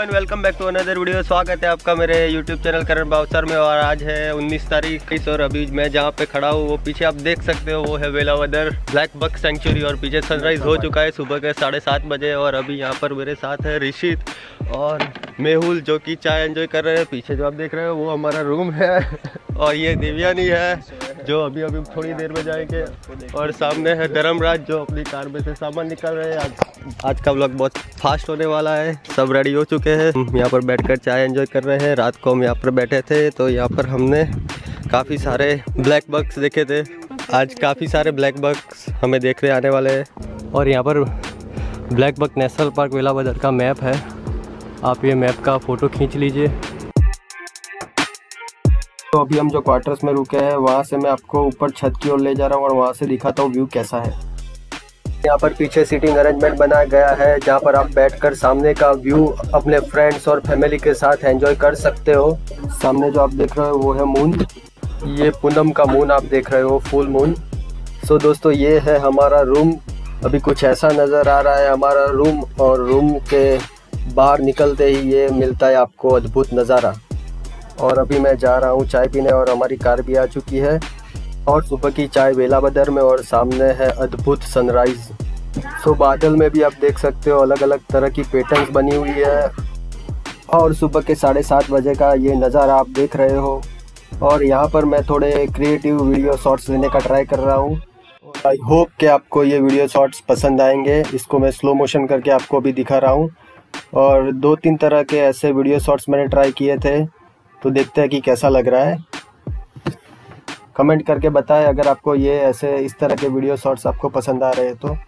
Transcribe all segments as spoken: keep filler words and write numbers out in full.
Everyone, welcome back to another video. स्वागत है आपका मेरे यूट्यूब चैनल करण बावसर में। और आज है उन्नीस तारीख और अभी मैं जहाँ पे खड़ा हूँ वो पीछे आप देख सकते हो वो है वेलावदर ब्लैक बक सेंचुरी। और पीछे सनराइज हो चुका है सुबह के साढ़े सात बजे। और अभी यहाँ पर मेरे साथ है ऋषित और मेहुल जो कि चाय एंजॉय कर रहे हैं। पीछे जो आप देख रहे हो वो हमारा रूम है और ये देवयानी है जो अभी अभी थोड़ी देर में जाएंगे। और सामने है धर्मराज जो अपनी कार में से सामान निकाल रहे हैं। आज आज का व्लॉग बहुत फास्ट होने वाला है। सब रेडी हो चुके हैं, हम यहाँ पर बैठकर चाय एंजॉय कर रहे हैं। रात को हम यहाँ पर बैठे थे तो यहाँ पर हमने काफ़ी सारे ब्लैक बक्स देखे थे। आज काफ़ी सारे ब्लैक बक्स हमें देखने आने वाले हैं। और यहाँ पर black buck national park Velavadar का मैप है, आप ये मैप का फ़ोटो खींच लीजिए। तो अभी हम जो क्वार्टर्स में रुके हैं वहाँ से मैं आपको ऊपर छत की ओर ले जा रहा हूँ और वहाँ से दिखाता हूँ व्यू कैसा है। यहाँ पर पीछे सीटिंग अरेंजमेंट बनाया गया है जहाँ पर आप बैठकर सामने का व्यू अपने फ्रेंड्स और फैमिली के साथ एंजॉय कर सकते हो। सामने जो आप देख रहे हो वो है मून, ये पूनम का मून आप देख रहे हो, फुल मून। सो दोस्तों ये है हमारा रूम। अभी कुछ ऐसा नज़र आ रहा है हमारा रूम। और रूम के बाहर निकलते ही ये मिलता है आपको अद्भुत नज़ारा। और अभी मैं जा रहा हूँ चाय पीने और हमारी कार भी आ चुकी है। और सुबह की चाय वेलावदर में और सामने है अद्भुत सनराइज। सो बादल में भी आप देख सकते हो अलग अलग तरह की पैटर्न्स बनी हुई है। और सुबह के साढ़े सात बजे का ये नज़ारा आप देख रहे हो। और यहाँ पर मैं थोड़े क्रिएटिव वीडियो शॉट्स लेने का ट्राई कर रहा हूँ। आई होप कि आपको ये वीडियो शॉट्स पसंद आएंगे। इसको मैं स्लो मोशन करके आपको भी दिखा रहा हूँ। और दो तीन तरह के ऐसे वीडियो शॉट्स मैंने ट्राई किए थे, तो देखते हैं कि कैसा लग रहा है। कमेंट करके बताएं अगर आपको ये ऐसे इस तरह के वीडियो शॉट्स आपको पसंद आ रहे हैं तो।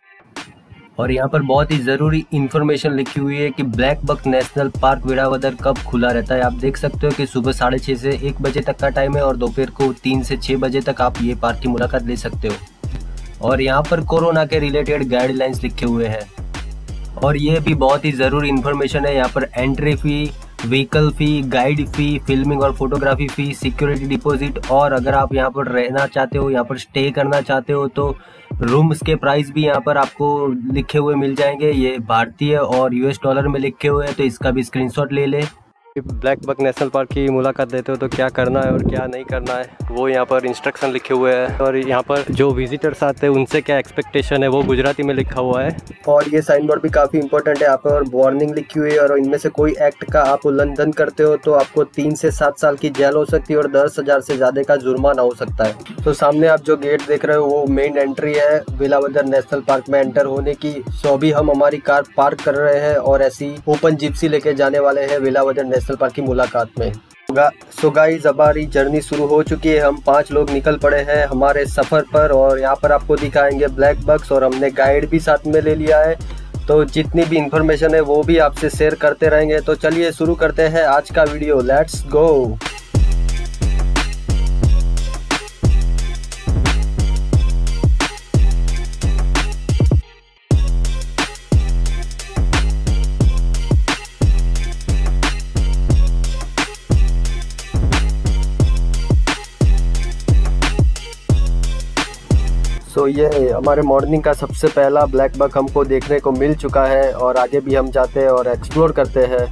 और यहाँ पर बहुत ही ज़रूरी इन्फॉर्मेशन लिखी हुई है कि black buck national park Velavadar कब खुला रहता है। आप देख सकते हो कि सुबह साढ़े छः से एक बजे तक का टाइम है और दोपहर को तीन से छः बजे तक आप ये पार्क की मुलाकात ले सकते हो। और यहाँ पर कोरोना के रिलेटेड गाइडलाइंस लिखे हुए हैं। और ये भी बहुत ही ज़रूरी इन्फॉर्मेशन है। यहाँ पर entry fee, vehicle fee, guide fee, filming और फोटोग्राफी फ़ी, सिक्योरिटी डिपॉजिट, और अगर आप यहाँ पर रहना चाहते हो, यहाँ पर स्टे करना चाहते हो तो रूम्स के प्राइस भी यहाँ पर आपको लिखे हुए मिल जाएंगे। ये भारतीय और यूएस डॉलर में लिखे हुए हैं, तो इसका भी स्क्रीनशॉट ले लें। ब्लैक बक नेशनल पार्क की मुलाकात देते हो तो क्या करना है और क्या नहीं करना है वो यहाँ पर इंस्ट्रक्शन लिखे हुए हैं। और यहाँ पर जो विजिटर्स आते हैं उनसे क्या एक्सपेक्टेशन है वो गुजराती में लिखा हुआ है। और ये साइन बोर्ड भी काफ़ी इंपॉर्टेंट है, यहाँ पर वार्निंग लिखी हुई है। और इनमें से कोई एक्ट का आप उल्लंघन करते हो तो आपको तीन से सात साल की जेल हो सकती है और दस हजार से ज़्यादा का जुर्माना हो सकता है। तो सामने आप जो गेट देख रहे हो वो मेन एंट्री है वेलावदर नेशनल पार्क में एंटर होने की। सो अभी हम हमारी कार पार्क कर रहे हैं और ऐसी ओपन जिप्सी लेके जाने वाले हैं वेलावदर नेशनल पार्क की मुलाकात में। सो गाइस हमारी जर्नी शुरू हो चुकी है। हम पांच लोग निकल पड़े हैं हमारे सफर पर। और यहाँ पर आपको दिखाएंगे ब्लैक बक्स और हमने गाइड भी साथ में ले लिया है, तो जितनी भी इंफॉर्मेशन है वो भी आपसे शेयर करते रहेंगे। तो चलिए शुरू करते हैं आज का video, let's go. So so, ये हमारे मॉर्निंग का सबसे पहला ब्लैक बक हमको देखने को मिल चुका है। और आगे भी हम जाते हैं और एक्सप्लोर करते हैं।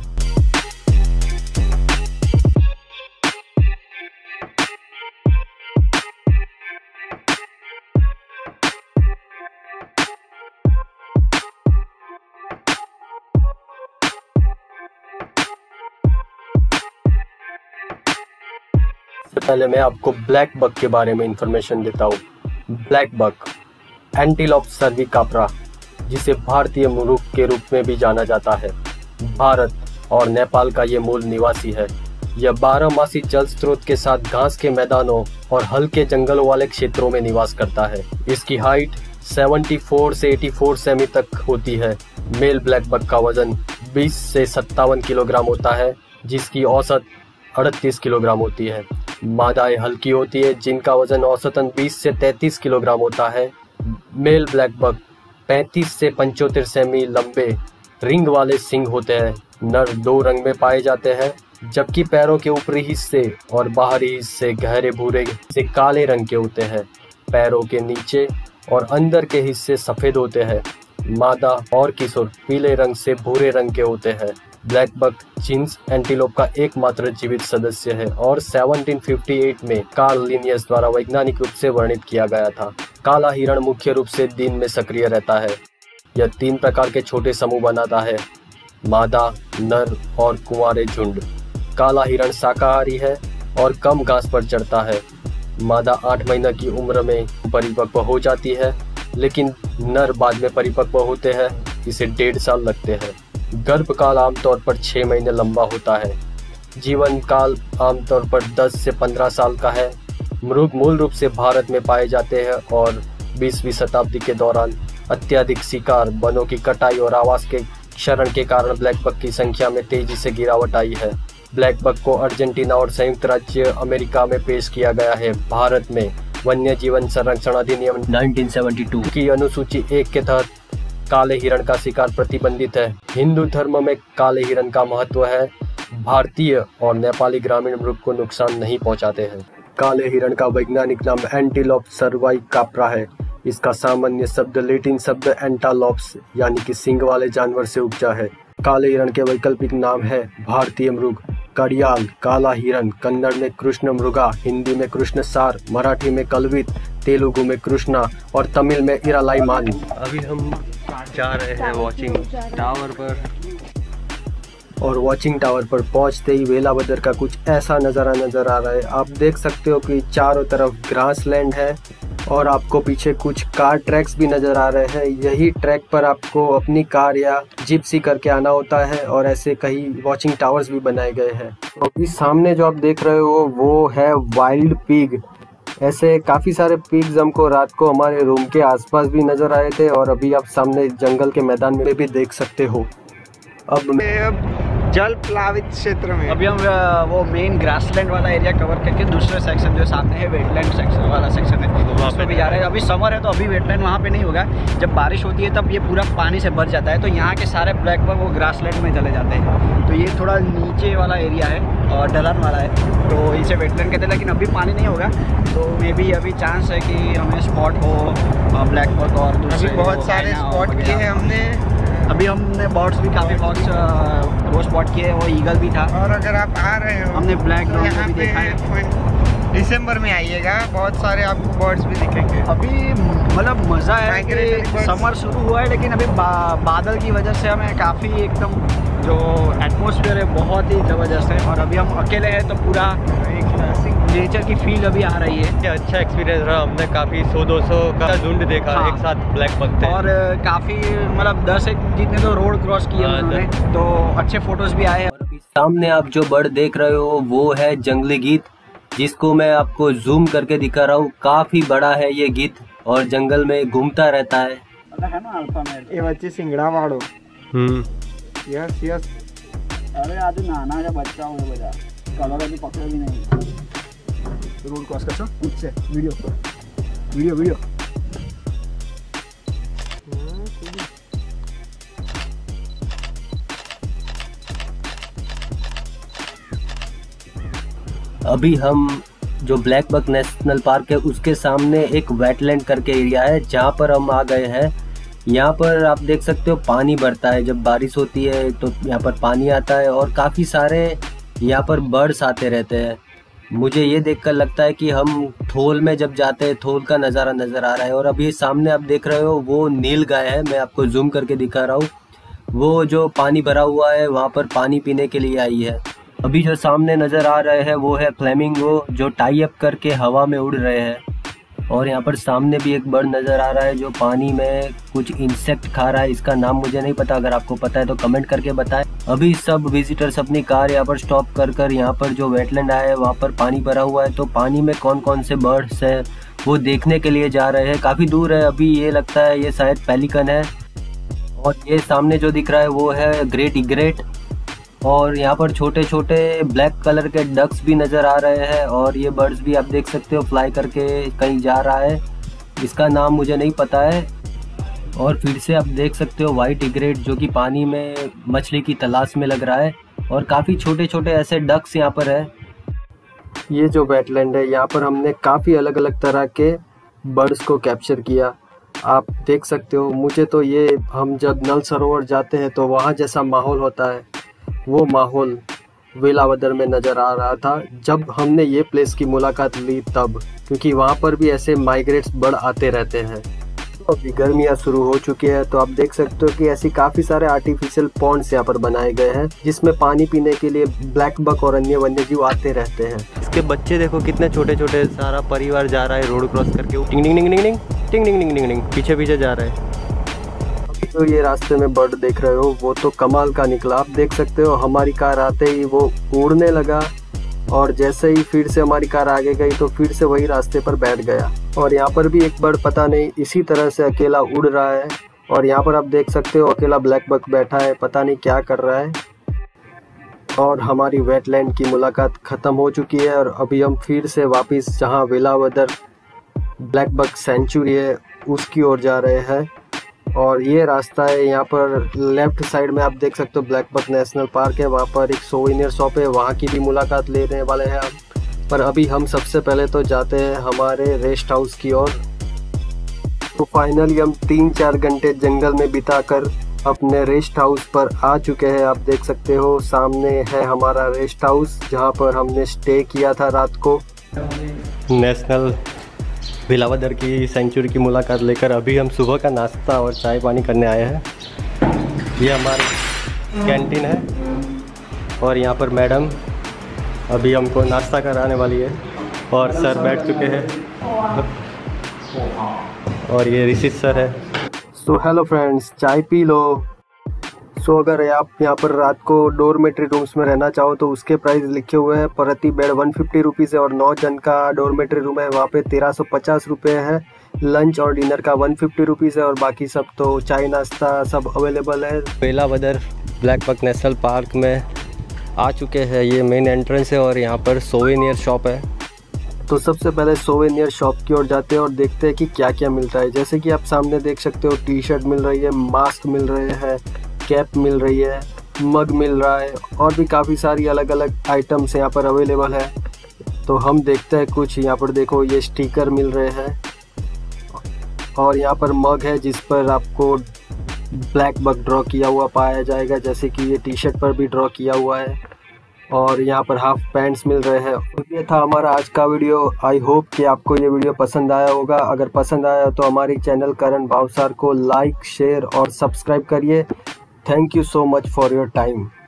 सबसे पहले मैं आपको ब्लैक बक के बारे में इंफॉर्मेशन देता हूँ। ब्लैक बक एंटीलोप सर्विकाप्रा, जिसे भारतीय मुर्ग के रूप में भी जाना जाता है, भारत और नेपाल का ये मूल निवासी है। यह बारहमासी जल स्रोत के साथ घास के मैदानों और हल्के जंगलों वाले क्षेत्रों में निवास करता है। इसकी हाइट चौहत्तर से चौरासी सेमी तक होती है। मेल ब्लैक बक का वजन बीस से सत्तावन किलोग्राम होता है, जिसकी औसत अड़तीस किलोग्राम होती है। मादाएं हल्की होती है जिनका वजन औसतन बीस से तैंतीस किलोग्राम होता है। मेल ब्लैक बक पैंतीस से पचहत्तर सेमी लंबे रिंग वाले सींग होते हैं। नर दो रंग में पाए जाते हैं, जबकि पैरों के ऊपरी हिस्से और बाहरी हिस्से गहरे भूरे से काले रंग के होते हैं। पैरों के नीचे और अंदर के हिस्से सफ़ेद होते हैं। मादा और किशोर पीले रंग से भूरे रंग के होते हैं। ब्लैक बक जीनस एंटीलोप का एकमात्र जीवित सदस्य है और सत्रह सौ अट्ठावन में कार्ल लिनियस द्वारा वैज्ञानिक रूप से वर्णित किया गया था। काला हिरण मुख्य रूप से दिन में सक्रिय रहता है। यह तीन प्रकार के छोटे समूह बनाता है, मादा, नर और कुंवारे झुंड। काला हिरण शाकाहारी है और कम घास पर चढ़ता है। मादा आठ महीने की उम्र में परिपक्व हो जाती है, लेकिन नर बाद में परिपक्व होते हैं। इसे डेढ़ साल लगते हैं। गर्भकाल आमतौर पर छः महीने लंबा होता है। जीवन काल आमतौर पर दस से पंद्रह साल का है। मृग मूल रूप से भारत में पाए जाते हैं और बीसवीं शताब्दी के दौरान अत्यधिक शिकार, वनों की कटाई और आवास के क्षरण के कारण ब्लैक बक की संख्या में तेजी से गिरावट आई है। ब्लैक बक को अर्जेंटीना और संयुक्त राज्य अमेरिका में पेश किया गया है। भारत में वन्य जीवन संरक्षण अधिनियम उन्नीस सौ बहत्तर की अनुसूची एक के तहत काले हिरण का शिकार प्रतिबंधित है। हिंदू धर्म में काले हिरण का महत्व है। भारतीय और नेपाली ग्रामीण मृग को नुकसान नहीं पहुंचाते हैं। काले हिरण का वैज्ञानिक नाम एंटीलोप सर्वाइकाप्रा है। इसका सामान्य शब्द लैटिन शब्द एंटालोप्स यानी कि सींग वाले जानवर से उपजा है। काले हिरण के वैकल्पिक नाम है भारतीय मृग, कड़ियाल, काला हिरण, कन्नड़ में कृष्ण मृगा, हिंदी में कृष्ण सार, मराठी में कलवित, तेलुगु में कृष्णा और तमिल में इरालाइमान। अभी हम जा रहे हैं वॉचिंग टावर पर और वॉचिंग टावर पर पहुंचते ही वेलावदर का कुछ ऐसा नज़ारा नज़र आ रहा है। आप देख सकते हो कि चारों तरफ ग्रास लैंड है और आपको पीछे कुछ कार ट्रैक्स भी नज़र आ रहे हैं। यही ट्रैक पर आपको अपनी कार या जिप्सी करके आना होता है और ऐसे कई वॉचिंग टावर्स भी बनाए गए हैं। तो इस सामने जो आप देख रहे हो वो है वाइल्ड पिग। ऐसे काफ़ी सारे पिग्स हमको रात को हमारे रूम के आसपास भी नज़र आए थे और अभी आप सामने जंगल के मैदान में भी देख सकते हो। अब मैं जल प्लावित क्षेत्र में अभी हम वो मेन ग्रासलैंड वाला एरिया कवर करके दूसरे सेक्शन जो सामने है वेटलैंड सेक्शन वाला सेक्शन है तो वहाँ पे भी जा रहे हैं। अभी समर है तो अभी वेटलैंड वहाँ पे नहीं होगा। जब बारिश होती है तब ये पूरा पानी से भर जाता है तो यहाँ के सारे ब्लैक बक वो ग्रासलैंड में चले जाते हैं। तो ये थोड़ा नीचे वाला एरिया है और ढलान वाला है तो इसे वेटलैंड कहते हैं। लेकिन अभी पानी नहीं होगा तो मे भी अभी चांस है कि हमें स्पॉट हो ब्लैक बक और दूसरे बहुत सारे स्पॉट किए हैं हमने। अभी हमने बर्ड्स भी काफ़ी बर्ड्स वो स्पॉट किए, वो ईगल भी था। और अगर आप आ रहे हो हमने ब्लैक तो यहाँ भी देखा है। दिसंबर में आइएगा, बहुत सारे आपको बर्ड्स भी दिखेंगे। अभी मतलब मज़ा है कि समर शुरू हुआ है लेकिन अभी बा, बादल की वजह से हमें काफ़ी एकदम जो एटमॉस्फेयर है बहुत ही ज़बरदस्त है। और अभी हम अकेले हैं तो पूरा नेचर की फील अभी आ रही है। अच्छा एक्सपीरियंस रहा। हमने काफ़ी सौ दो सौ का झुंड देखा। हाँ। एक साथ ब्लैक बक थे और काफ़ी मतलब दस एक जितने तो रोड क्रॉस किए उन्होंने तो अच्छे फोटोज भी आए। सामने आप जो बर्ड देख रहे हो वो है जंगली गीत, जिसको मैं आपको जूम करके दिखा रहा हूँ। काफी बड़ा है ये गीत और जंगल में घूमता रहता है। है ना अल्फा मेल ये बच्चे सिंगड़ा वाड़ो। हम्म यस यस। अरे आज नाना का बच्चा हूँ बजा कलर अभी पकड़े भी नहीं। रोड क्रॉस कर उससे वीडियो वीडियो वीडियो अभी हम जो ब्लैक बक नेशनल पार्क है उसके सामने एक वेटलैंड करके एरिया है जहाँ पर हम आ गए हैं। यहाँ पर आप देख सकते हो पानी बढ़ता है, जब बारिश होती है तो यहाँ पर पानी आता है और काफ़ी सारे यहाँ पर बर्ड्स आते रहते हैं। मुझे ये देखकर लगता है कि हम थोल में जब जाते हैं थोल का नज़ारा नज़र आ रहा है। और अभी सामने आप देख रहे हो वो नील गाय है, मैं आपको जूम करके दिखा रहा हूँ। वो जो पानी भरा हुआ है वहाँ पर पानी पीने के लिए आई है। अभी जो सामने नज़र आ रहे हैं वो है फ्लेमिंगो जो टाई अप करके हवा में उड़ रहे हैं। और यहाँ पर सामने भी एक बर्ड नज़र आ रहा है जो पानी में कुछ इंसेक्ट खा रहा है। इसका नाम मुझे नहीं पता, अगर आपको पता है तो कमेंट करके बताएं। अभी सब विजिटर्स अपनी कार यहाँ पर स्टॉप कर कर यहाँ पर जो वेटलैंड आया है वहाँ पर पानी भरा हुआ है तो पानी में कौन कौन से बर्ड्स हैं वो देखने के लिए जा रहे हैं। काफ़ी दूर है, अभी ये लगता है ये शायद पेलिकन है। और ये सामने जो दिख रहा है वो है ग्रेट इग्रेट। और यहाँ पर छोटे छोटे ब्लैक कलर के डक्स भी नज़र आ रहे हैं। और ये बर्ड्स भी आप देख सकते हो फ्लाई करके कहीं जा रहा है, इसका नाम मुझे नहीं पता है। और फिर से आप देख सकते हो वाइट इग्रेट जो कि पानी में मछली की तलाश में लग रहा है। और काफ़ी छोटे छोटे ऐसे डक्स यहाँ पर है। ये जो वेटलैंड है यहाँ पर हमने काफ़ी अलग अलग तरह के बर्ड्स को कैप्चर किया, आप देख सकते हो। मुझे तो ये हम जब नल सरोवर जाते हैं तो वहाँ जैसा माहौल होता है। वो माहौल वेलावदर में नज़र आ रहा था जब हमने ये प्लेस की मुलाकात ली तब, क्योंकि वहाँ पर भी ऐसे माइग्रेट्स बर्ड आते रहते हैं। तो अभी गर्मियाँ शुरू हो चुकी है, तो आप देख सकते हो कि ऐसी काफ़ी सारे आर्टिफिशियल पॉन्ड्स यहाँ पर बनाए गए हैं जिसमें पानी पीने के लिए ब्लैक बक और अन्य वन्यजीव आते रहते हैं। इसके बच्चे देखो कितने छोटे छोटे, सारा परिवार जा रहा है रोड क्रॉस करके, टिंग टिंग टिंग टिंग टिंग टिंग टिंग टिंग टिंग टिंग पीछे पीछे जा रहा है। जो ये रास्ते में बर्ड देख रहे हो वो तो कमाल का निकला। आप देख सकते हो हमारी कार आते ही वो उड़ने लगा और जैसे ही फिर से हमारी कार आगे गई तो फिर से वही रास्ते पर बैठ गया। और यहाँ पर भी एक बर्ड पता नहीं इसी तरह से अकेला उड़ रहा है और यहाँ पर आप देख सकते हो अकेला ब्लैक बक बैठा है, पता नहीं क्या कर रहा है। और हमारी वेटलैंड की मुलाकात ख़त्म हो चुकी है और अभी हम फिर से वापस जहाँ वेलावदर ब्लैक बक सेंचुरी है उसकी ओर जा रहे हैं। और ये रास्ता है, यहाँ पर लेफ्ट साइड में आप देख सकते हो ब्लैक बक नेशनल पार्क है, वहाँ पर एक सोवेनियर शॉप है, वहाँ की भी मुलाकात लेने वाले हैं हम। पर अभी हम सबसे पहले तो जाते हैं हमारे रेस्ट हाउस की ओर। तो फाइनली हम तीन चार घंटे जंगल में बिताकर अपने रेस्ट हाउस पर आ चुके हैं। आप देख सकते हो सामने है हमारा रेस्ट हाउस जहाँ पर हमने स्टे किया था रात को। नेशनल वेलावदर की सेंचुरी की मुलाकात लेकर अभी हम सुबह का नाश्ता और चाय पानी करने आए हैं। ये हमारी कैंटीन है और यहाँ पर मैडम अभी हमको नाश्ता कराने वाली है और सर बैठ चुके हैं और ये ऋषित सर है। सो हेलो फ्रेंड्स, चाय पी लो। सो so, अगर आप यहाँ पर रात को डोरमेट्री रूम्स में रहना चाहो तो उसके प्राइस लिखे हुए हैं। प्रति बेड वन फिफ्टी रुपीज़ है और नौ जन का डोरमेट्री रूम है वहाँ पे तेरह सौ पचास रुपये है। लंच और डिनर का वन फिफ्टी रुपीज़ है और बाकी सब तो चाय नाश्ता सब अवेलेबल है। Velavadar black buck national park में आ चुके हैं, ये मेन एंट्रेंस है और यहाँ पर सोवेनियर शॉप है। तो सबसे पहले सोवेनियर शॉप की ओर जाते हैं और देखते हैं कि क्या क्या मिलता है। जैसे कि आप सामने देख सकते हो टी शर्ट मिल रही है, मास्क मिल रहे हैं, कैप मिल रही है, मग मिल रहा है और भी काफ़ी सारी अलग अलग आइटम्स यहाँ पर अवेलेबल है। तो हम देखते हैं कुछ। यहाँ पर देखो ये स्टिकर मिल रहे हैं और यहाँ पर मग है जिस पर आपको ब्लैक बक ड्रॉ किया हुआ पाया जाएगा, जैसे कि ये टी शर्ट पर भी ड्रॉ किया हुआ है। और यहाँ पर हाफ पैंट्स मिल रहे हैं। तो ये था हमारा आज का वीडियो। आई होप कि आपको ये वीडियो पसंद आया होगा। अगर पसंद आया तो हमारी चैनल करण भावसार को लाइक, शेयर और सब्सक्राइब करिए। Thank you so much for your time.